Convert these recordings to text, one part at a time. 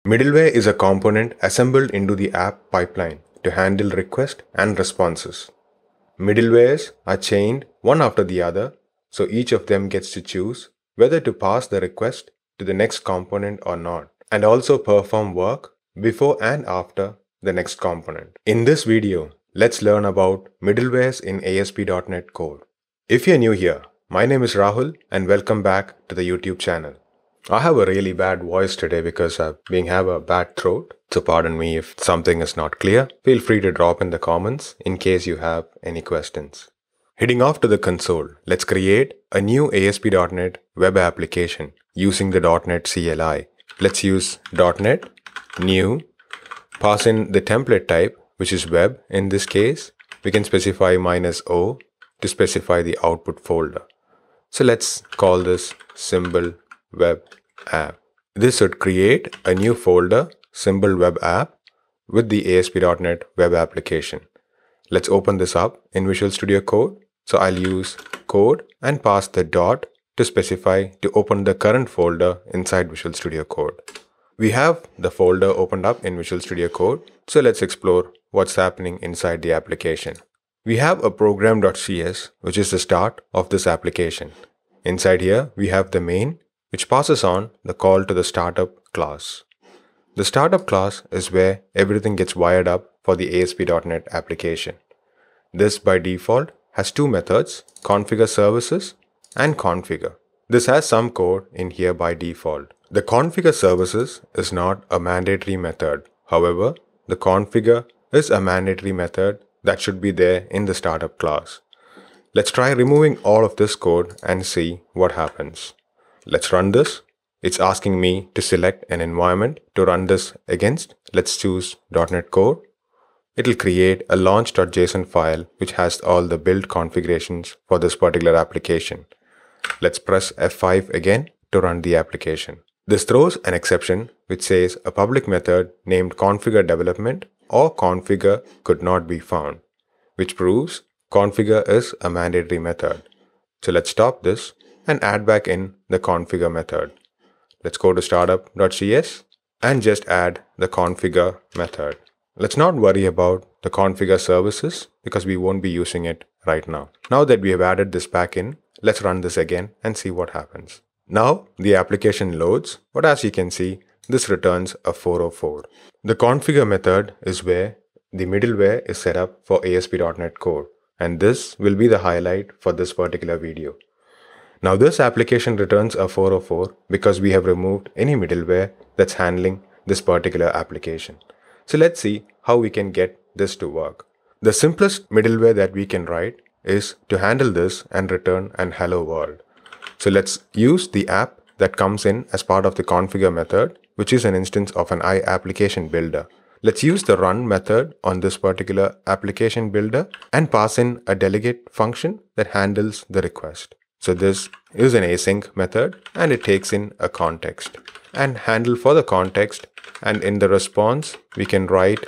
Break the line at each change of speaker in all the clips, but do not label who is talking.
Middleware is a component assembled into the app pipeline to handle requests and responses. Middlewares are chained one after the other, so each of them gets to choose whether to pass the request to the next component or not, and also perform work before and after the next component. In this video, let's learn about middlewares in ASP.NET Core. If you're new here, my name is Rahul and welcome back to the YouTube channel. I have a really bad voice today because I have a bad throat, so pardon me if something is not clear. Feel free to drop in the comments in case you have any questions. Heading off to the console, let's create a new ASP.NET web application using the .NET CLI. Let's use .NET new, pass in the template type, which is web. In this case, we can specify -o to specify the output folder. So let's call this symbol web app. This should create a new folder, symbol web app, with the ASP.NET web application. Let's open this up in Visual Studio Code. So I'll use code and pass the dot to specify to open the current folder inside Visual Studio Code. We have the folder opened up in Visual Studio Code. So let's explore what's happening inside the application. We have a program.cs, which is the start of this application. Inside here, we have the main, which passes on the call to the startup class. The startup class is where everything gets wired up for the ASP.NET application. This by default has two methods, configure services and configure. This has some code in here by default. The configure services is not a mandatory method. However, the configure is a mandatory method that should be there in the startup class. Let's try removing all of this code and see what happens. Let's run this. It's asking me to select an environment to run this against. Let's choose .NET Core. It'll create a launch.json file which has all the build configurations for this particular application. Let's press F5 again to run the application. This throws an exception which says a public method named configure development or configure could not be found, which proves configure is a mandatory method. So let's stop this and add back in the configure method. Let's go to startup.cs and just add the configure method. Let's not worry about the configure services because we won't be using it right now. Now that we have added this back in, let's run this again and see what happens. Now the application loads, but as you can see, this returns a 404. The configure method is where the middleware is set up for ASP.NET Core, and this will be the highlight for this particular video. Now this application returns a 404 because we have removed any middleware that's handling this particular application. So let's see how we can get this to work. The simplest middleware that we can write is to handle this and return an hello world. So let's use the app that comes in as part of the configure method, which is an instance of an iApplication builder. Let's use the run method on this particular application builder and pass in a delegate function that handles the request. So this is an async method and it takes in a context and handle for the context, and in the response we can write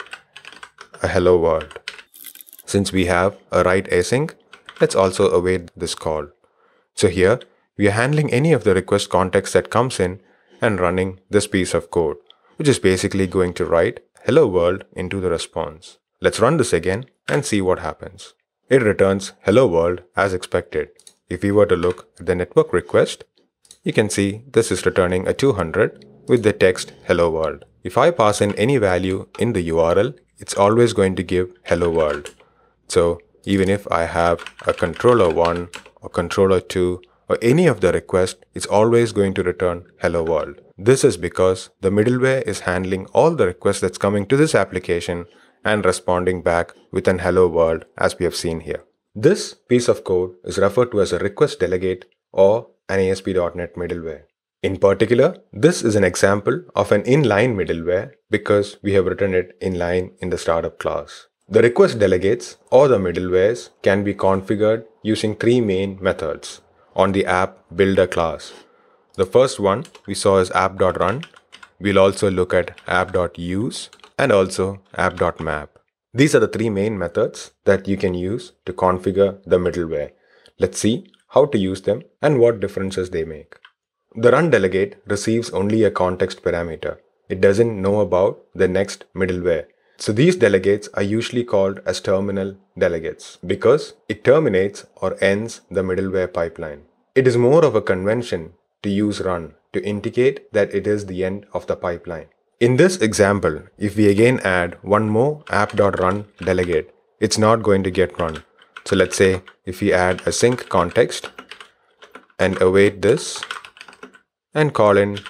a hello world. Since we have a write async, let's also await this call. So here we are handling any of the request context that comes in and running this piece of code, which is basically going to write hello world into the response. Let's run this again and see what happens. It returns hello world as expected. If we were to look at the network request, you can see this is returning a 200 with the text hello world. If I pass in any value in the URL, it's always going to give hello world. So even if I have a controller 1 or controller 2 or any of the requests, it's always going to return hello world. This is because the middleware is handling all the requests that's coming to this application and responding back with an hello world as we have seen here. This piece of code is referred to as a request delegate or an ASP.NET middleware. In particular, this is an example of an inline middleware because we have written it inline in the startup class. The request delegates or the middlewares can be configured using three main methods on the app builder class. The first one we saw is app.run. We'll also look at app.use and also app.map. These are the three main methods that you can use to configure the middleware. Let's see how to use them and what differences they make. The run delegate receives only a context parameter, it doesn't know about the next middleware. So these delegates are usually called as terminal delegates because it terminates or ends the middleware pipeline. It is more of a convention to use run to indicate that it is the end of the pipeline. In this example, if we again add one more app.run delegate, it's not going to get run. So let's say if we add a sync context and await this and call in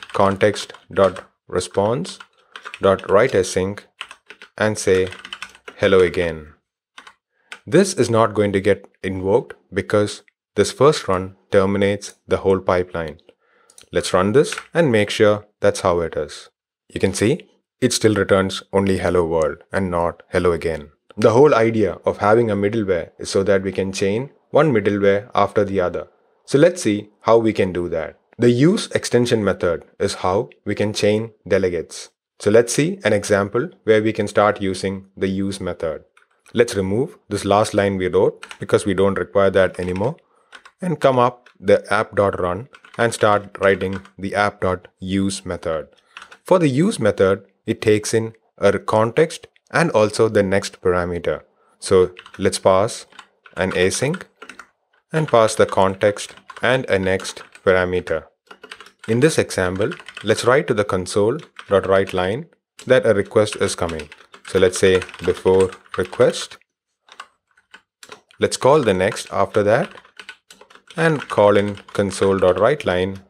context.response.writeAsync and say hello again. This is not going to get invoked because this first run terminates the whole pipeline. Let's run this and make sure that's how it is. You can see it still returns only hello world and not hello again. The whole idea of having a middleware is so that we can chain one middleware after the other. So let's see how we can do that. The use extension method is how we can chain delegates. So let's see an example where we can start using the use method. Let's remove this last line we wrote because we don't require that anymore and come up the app.run and start writing the app.use method. For the use method, it takes in a context and also the next parameter. So let's pass an async and pass the context and a next parameter. In this example, let's write to the console.writeLine that a request is coming. So let's say before request. Let's call the next after that and call in console.writeLine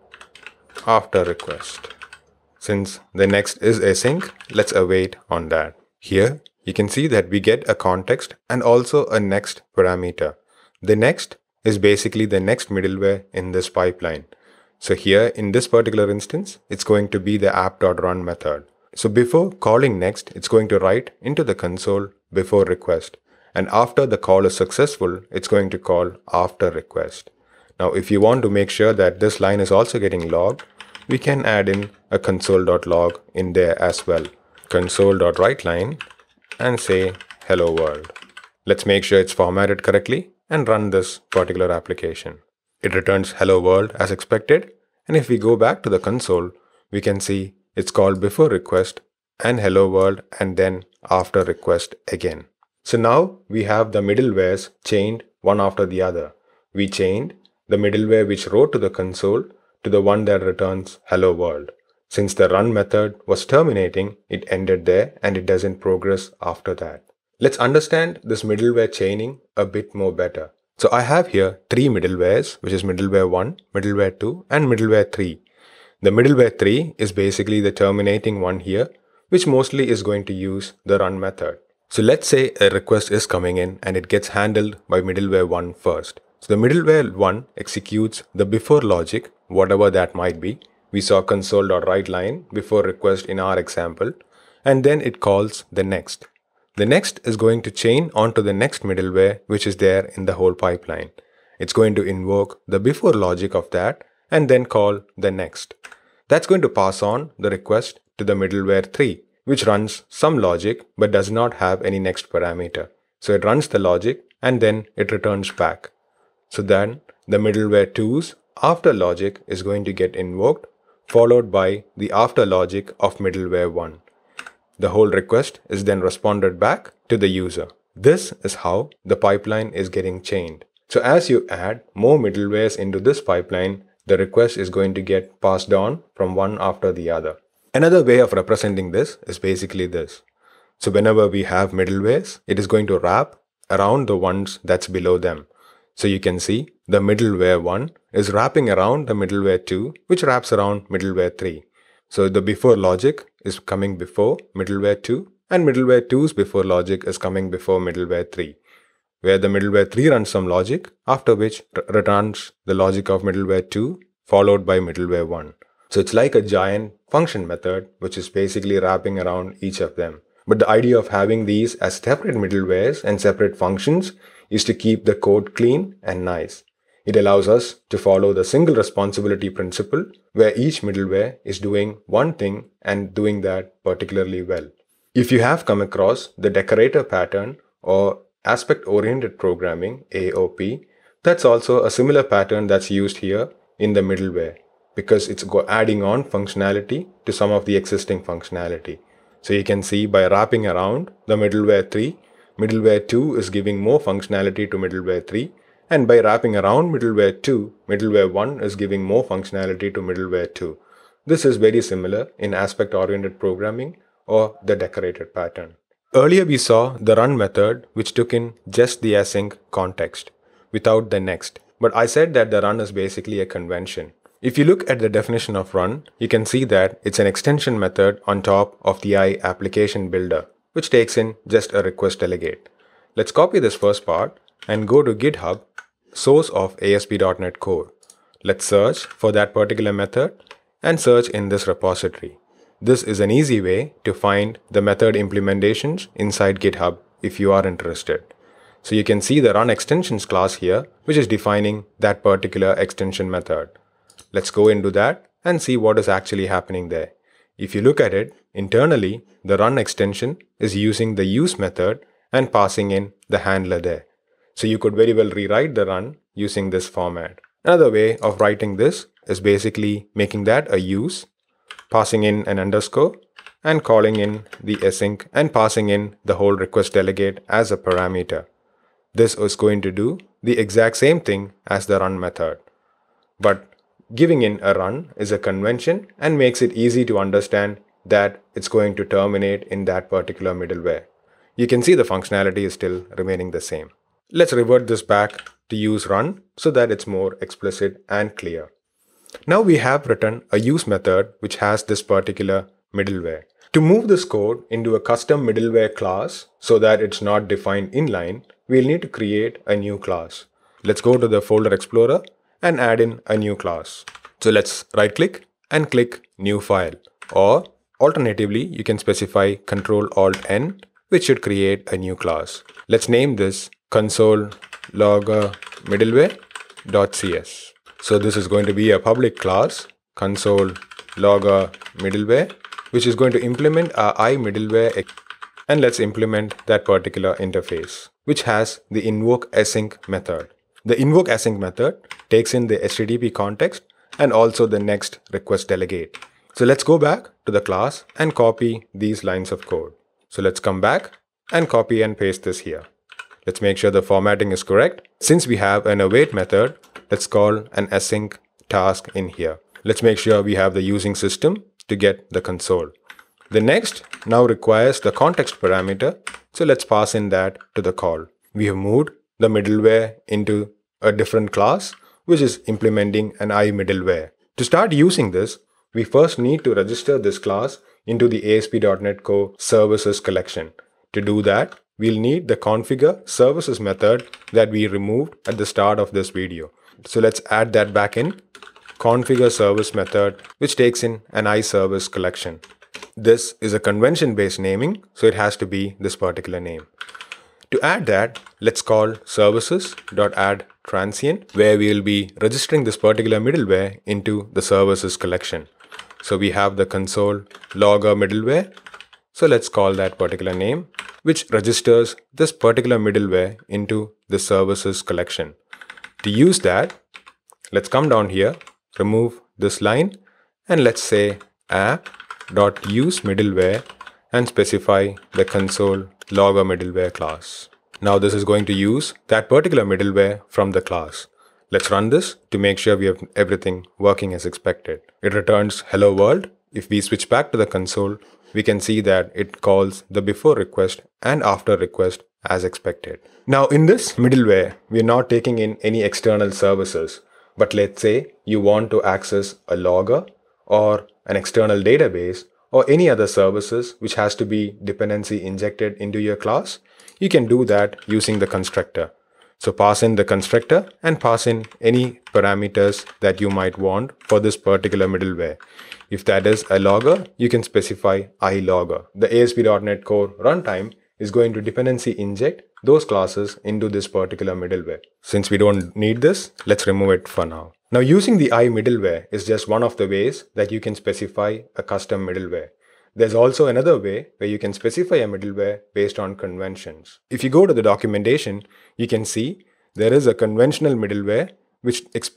after request. Since the next is async, let's await on that. Here, you can see that we get a context and also a next parameter. The next is basically the next middleware in this pipeline. So here in this particular instance, it's going to be the app.run method. So before calling next, it's going to write into the console before request. And after the call is successful, it's going to call after request. Now, if you want to make sure that this line is also getting logged, we can add in a console.log in there as well. Console.writeLine and say hello world. Let's make sure it's formatted correctly and run this particular application. It returns hello world as expected. And if we go back to the console, we can see it's called before request and hello world and then after request again. So now we have the middlewares chained one after the other. We chained the middleware which wrote to the console to the one that returns hello world. Since the run method was terminating, it ended there and it doesn't progress after that. Let's understand this middleware chaining a bit more better. So I have here three middlewares, which is middleware 1, middleware 2 and middleware 3. The middleware 3 is basically the terminating one here, which mostly is going to use the run method. So let's say a request is coming in and it gets handled by middleware 1 first. So the middleware 1 executes the before logic, whatever that might be. We saw console.writeLine before request in our example, and then it calls the next. The next is going to chain onto the next middleware which is there in the whole pipeline. It's going to invoke the before logic of that and then call the next. That's going to pass on the request to the middleware 3, which runs some logic but does not have any next parameter. So it runs the logic and then it returns back. So then the middleware 2's after logic is going to get invoked, followed by the after logic of middleware 1. The whole request is then responded back to the user. This is how the pipeline is getting chained. So as you add more middlewares into this pipeline, the request is going to get passed on from one after the other. Another way of representing this is basically this. So whenever we have middlewares, it is going to wrap around the ones that's below them. So you can see the middleware 1 is wrapping around the middleware 2, which wraps around middleware 3. So the before logic is coming before middleware 2 and middleware 2's before logic is coming before middleware 3, where the middleware 3 runs some logic, after which returns the logic of middleware 2 followed by middleware 1. So it's like a giant function method which is basically wrapping around each of them. But the idea of having these as separate middlewares and separate functions is to keep the code clean and nice. It allows us to follow the single responsibility principle where each middleware is doing one thing and doing that particularly well. If you have come across the decorator pattern or aspect-oriented programming, AOP, that's also a similar pattern that's used here in the middleware. because it's adding on functionality to some of the existing functionality. So you can see by wrapping around the middleware 3, middleware 2 is giving more functionality to middleware 3, and by wrapping around middleware 2, middleware 1 is giving more functionality to middleware 2. This is very similar in aspect-oriented programming or the decorated pattern. Earlier we saw the run method which took in just the async context without the next. But I said that the run is basically a convention. If you look at the definition of run, you can see that it's an extension method on top of the I application builder, which takes in just a request delegate. Let's copy this first part and go to GitHub, source of ASP.NET Core. Let's search for that particular method and search in this repository. This is an easy way to find the method implementations inside GitHub if you are interested. So you can see the run extensions class here, which is defining that particular extension method. Let's go into that and see what is actually happening there. If you look at it, internally, the run extension is using the use method and passing in the handler there. So you could very well rewrite the run using this format. Another way of writing this is basically making that a use, passing in an underscore and calling in the async and passing in the whole request delegate as a parameter. This is going to do the exact same thing as the run method. But giving in a run is a convention and makes it easy to understand that it's going to terminate in that particular middleware. You can see the functionality is still remaining the same. Let's revert this back to use run so that it's more explicit and clear. Now we have written a use method which has this particular middleware. To move this code into a custom middleware class so that it's not defined inline, we'll need to create a new class. Let's go to the folder explorer and add in a new class. So let's right click and click new file, or alternatively you can specify Ctrl-Alt-N, which should create a new class. Let's name this console logger middleware.cs. So this is going to be a public class, console logger middleware, which is going to implement our IMiddleware. And let's implement that particular interface, which has the invoke async method. The invoke async method takes in the HTTP context and also the next request delegate. So let's go back to the class and copy these lines of code. So let's come back and copy and paste this here. Let's make sure the formatting is correct. Since we have an await method, let's call an async task in here. Let's make sure we have the using system to get the console. The next now requires the context parameter. So let's pass in that to the call. We have moved the middleware into a different class, which is implementing an IMiddleware. To start using this, we first need to register this class into the ASP.NET Core services collection. To do that, we'll need the configure services method that we removed at the start of this video. So let's add that back in, configure service method, which takes in an iService collection. This is a convention-based naming, so it has to be this particular name. To add that, let's call services.addTransient, where we will be registering this particular middleware into the services collection. So we have the console logger middleware. So let's call that particular name, which registers this particular middleware into the services collection. To use that, let's come down here, remove this line, and let's say app.useMiddleware and specify the console logger middleware class. Now this is going to use that particular middleware from the class. Let's run this to make sure we have everything working as expected. It returns hello world. If we switch back to the console, we can see that it calls the before request and after request as expected. Now in this middleware, we are not taking in any external services, but let's say you want to access a logger or an external database or any other services which has to be dependency injected into your class, you can do that using the constructor. So pass in the constructor and pass in any parameters that you might want for this particular middleware. If that is a logger, you can specify iLogger. The ASP.NET Core runtime is going to dependency inject those classes into this particular middleware. Since we don't need this, let's remove it for now. Now using the IMiddleware is just one of the ways that you can specify a custom middleware. There's also another way where you can specify a middleware based on conventions. If you go to the documentation, you can see there is a conventional middleware which expects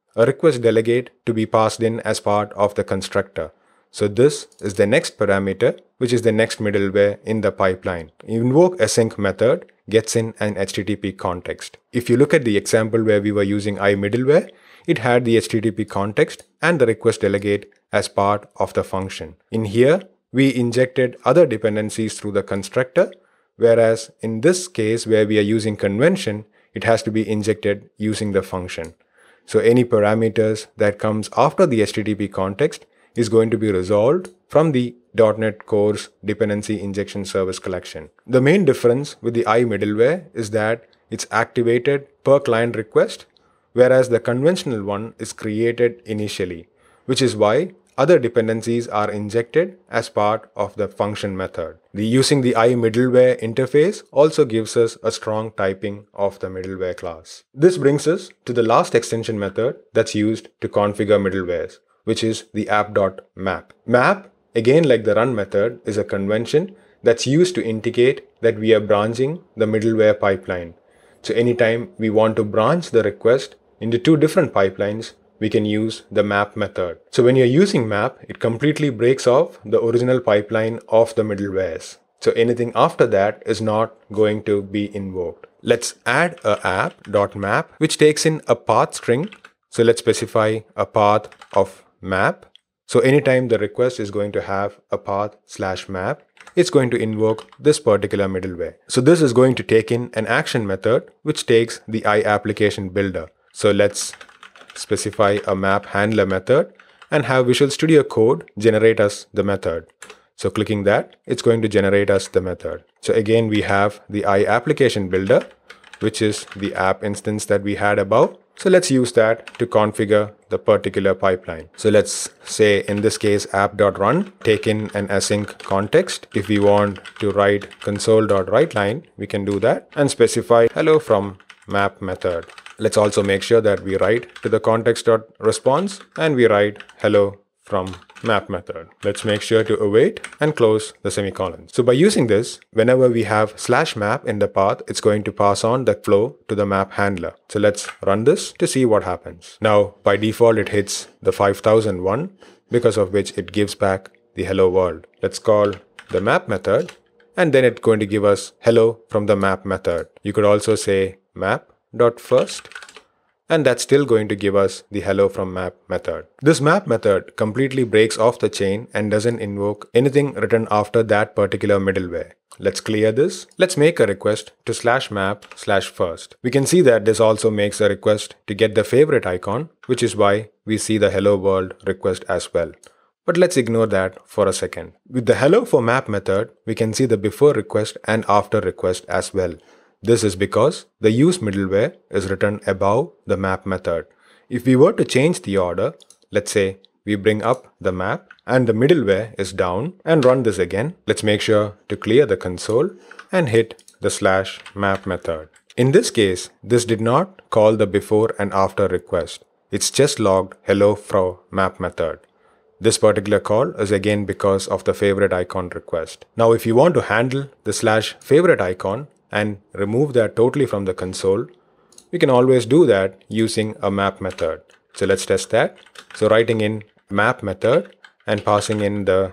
a request delegate to be passed in as part of the constructor. So this is the next parameter, which is the next middleware in the pipeline. Invoke async method gets in an HTTP context. If you look at the example where we were using IMiddleware, it had the HTTP context and the request delegate as part of the function. In here, we injected other dependencies through the constructor, whereas in this case where we are using convention, it has to be injected using the function. So any parameters that comes after the HTTP context is going to be resolved from the .NET Core's dependency injection service collection. The main difference with the IMiddleware is that it's activated per client request, whereas the conventional one is created initially, which is why other dependencies are injected as part of the function method. Using the IMiddleware interface also gives us a strong typing of the middleware class. This brings us to the last extension method that's used to configure middlewares, which is the app.map. Map, again like the run method, is a convention that's used to indicate that we are branching the middleware pipeline. So anytime we want to branch the request into two different pipelines, we can use the map method. So when you're using map, it completely breaks off the original pipeline of the middlewares. So anything after that is not going to be invoked. Let's add a app.map, which takes in a path string. So let's specify a path of map. So anytime the request is going to have a path /map, it's going to invoke this particular middleware. So this is going to take in an action method, which takes the iApplication builder. So let's specify a map handler method and have Visual Studio Code generate us the method. So clicking that, it's going to generate us the method. So again, we have the iApplication builder, which is the app instance that we had above. So let's use that to configure the particular pipeline. So let's say in this case app.run, take in an async context. If we want to write console.writeLine, we can do that and specify hello from map method. Let's also make sure that we write to the context.response and we write hello from map method. Let's make sure to await and close the semicolons. So by using this, whenever we have /map in the path, it's going to pass on the flow to the map handler. So let's run this to see what happens. Now, by default, it hits the 5001, because of which it gives back the hello world. Let's call the map method, and then it's going to give us hello from the map method. You could also say map.first, and that's still going to give us the hello from map method. This map method completely breaks off the chain and doesn't invoke anything written after that particular middleware. Let's clear this. Let's make a request to /map/first. We can see that this also makes a request to get the favorite icon, which is why we see the hello world request as well. But let's ignore that for a second. With the hello for map method, we can see the before request and after request as well. This is because the use middleware is written above the map method. If we were to change the order, let's say we bring up the map and the middleware is down and run this again, let's make sure to clear the console and hit the /map method. In this case, this did not call the before and after request. It's just logged hello from map method. This particular call is again because of the favorite icon request. Now, if you want to handle the /favorite icon and remove that totally from the console, we can always do that using a map method. So let's test that. So writing in map method and passing in the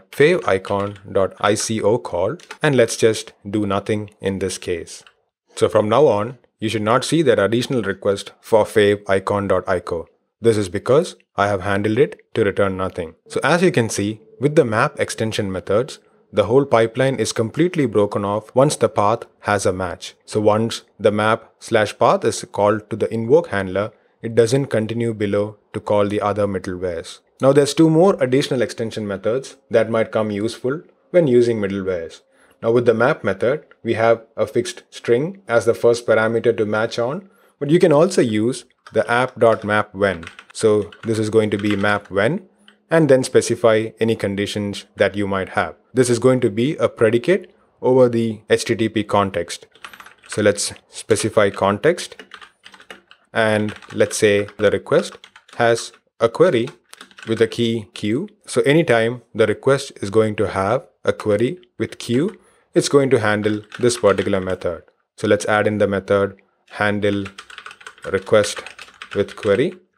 favicon.ico call, and let's just do nothing in this case. So from now on, you should not see that additional request for favicon.ico. This is because I have handled it to return nothing. So as you can see, with the map extension methods, the whole pipeline is completely broken off once the path has a match. So once the map/path is called to the invoke handler, it doesn't continue below to call the other middlewares. Now there's two more additional extension methods that might come useful when using middlewares. Now with the map method, we have a fixed string as the first parameter to match on, but you can also use the app.mapWhen. So this is going to be mapWhen, and then specify any conditions that you might have. This is going to be a predicate over the HTTP context. So let's specify context, and let's say the request has a query with a key Q. So anytime the request is going to have a query with Q, it's going to handle this particular method. So let's add in the method handle request with query,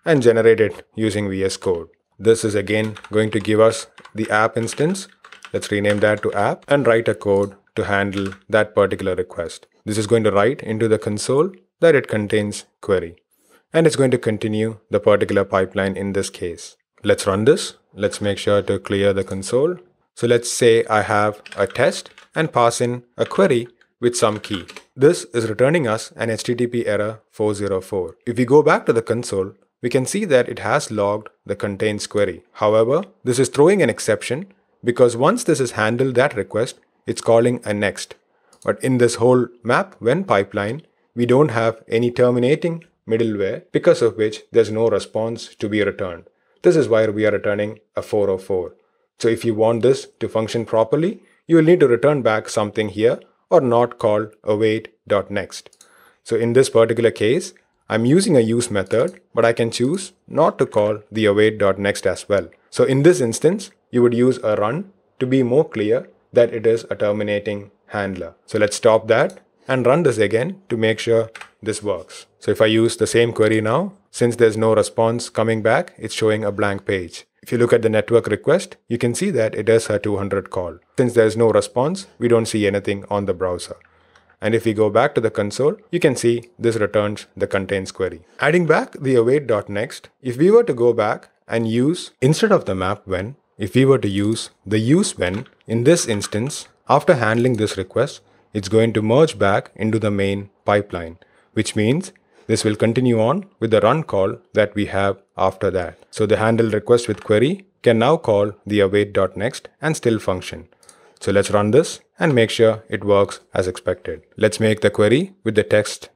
and generate it using VS Code. This is again going to give us the app instance. Let's rename that to app and write a code to handle that particular request. This is going to write into the console that it contains query. And it's going to continue the particular pipeline in this case. Let's run this. Let's make sure to clear the console. So let's say I have a test and pass in a query with some key. This is returning us an HTTP error 404. If we go back to the console, we can see that it has logged the contains query. However, this is throwing an exception because once this has handled that request, it's calling a next. But in this whole map when pipeline, we don't have any terminating middleware, because of which there's no response to be returned. This is why we are returning a 404. So if you want this to function properly, you will need to return back something here or not call await.next. So in this particular case, I'm using a use method, but I can choose not to call the await.next as well. So in this instance, you would use a run to be more clear that it is a terminating handler. So let's stop that and run this again to make sure this works. So if I use the same query now, since there's no response coming back, it's showing a blank page. If you look at the network request, you can see that it is a 200 call. Since there's no response, we don't see anything on the browser. And if we go back to the console, you can see this returns the contains query. Adding back the await.next, if we were to go back and use, instead of the map when, if we were to use the use when, in this instance, after handling this request, it's going to merge back into the main pipeline, which means this will continue on with the run call that we have after that. So the handle request with query can now call the await.next and still function. So let's run this and make sure it works as expected. Let's make the query with the text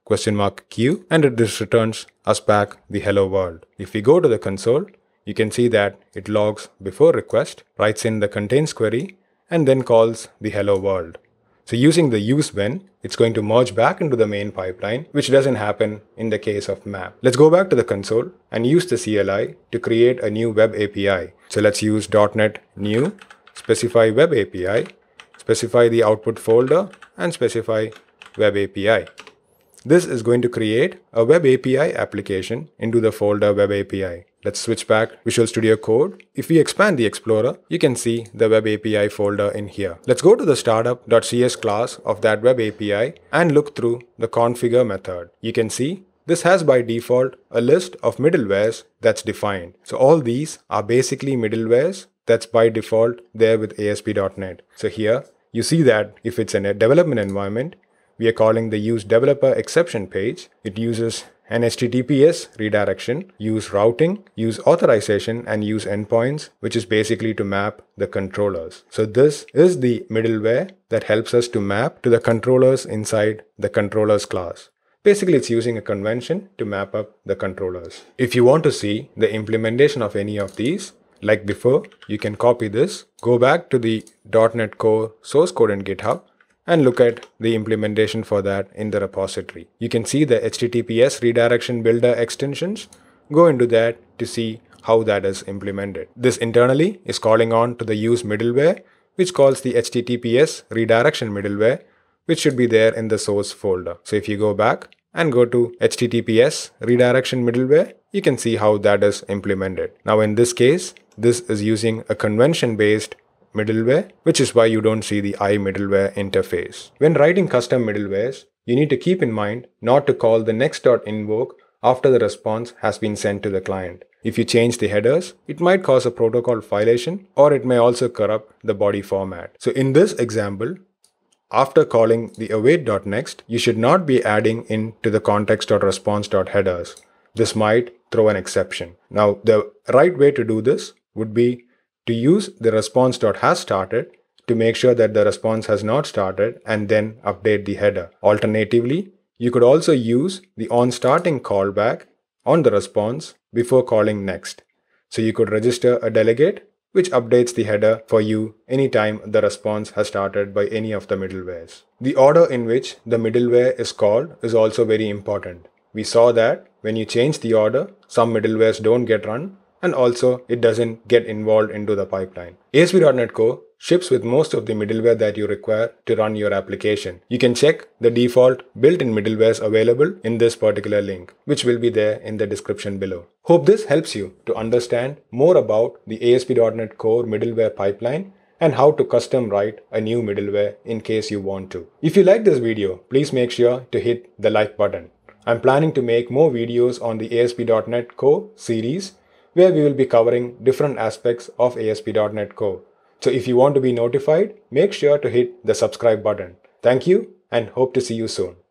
$Q and this returns us back the hello world. If we go to the console, you can see that it logs before request, writes in the contains query, and then calls the hello world. So using the use when, it's going to merge back into the main pipeline, which doesn't happen in the case of map. Let's go back to the console and use the CLI to create a new web API. So let's use .NET new, specify web API, specify the output folder, and specify web API. This is going to create a web API application into the folder web API. Let's switch back Visual Studio Code. If we expand the Explorer, you can see the web API folder in here. Let's go to the startup.cs class of that web API and look through the configure method. You can see this has by default a list of middlewares that's defined. So all these are basically middlewares that's by default there with ASP.NET. So here you see that if it's in a development environment, we are calling the use developer exception page. It uses an HTTPS redirection, use routing, use authorization, and use endpoints, which is basically to map the controllers. So this is the middleware that helps us to map to the controllers inside the controllers class. Basically, it's using a convention to map up the controllers. If you want to see the implementation of any of these, like before, you can copy this, go back to the .NET Core source code in GitHub, and look at the implementation for that in the repository. You can see the HTTPS redirection builder extensions. Go into that to see how that is implemented. This internally is calling on to the use middleware, which calls the HTTPS redirection middleware, which should be there in the source folder. So if you go back and go to HTTPS redirection middleware, you can see how that is implemented. Now in this case, this is using a convention-based middleware, which is why you don't see the IMiddleware interface. When writing custom middlewares, you need to keep in mind not to call the next.invoke after the response has been sent to the client. If you change the headers, it might cause a protocol violation, or it may also corrupt the body format. So in this example, after calling the await.next, you should not be adding in to the context.response.headers. This might throw an exception. Now, the right way to do this would be to use the response.hasStarted to make sure that the response has not started and then update the header. Alternatively, you could also use the onStarting callback on the response before calling next. So you could register a delegate which updates the header for you anytime the response has started by any of the middlewares. The order in which the middleware is called is also very important. We saw that when you change the order, some middlewares don't get run, and also it doesn't get involved into the pipeline. ASP.NET Core ships with most of the middleware that you require to run your application. You can check the default built-in middlewares available in this particular link, which will be there in the description below. Hope this helps you to understand more about the ASP.NET Core middleware pipeline and how to custom write a new middleware in case you want to. If you like this video, please make sure to hit the like button. I'm planning to make more videos on the ASP.NET Core series where we will be covering different aspects of ASP.NET Core. So if you want to be notified, make sure to hit the subscribe button. Thank you and hope to see you soon.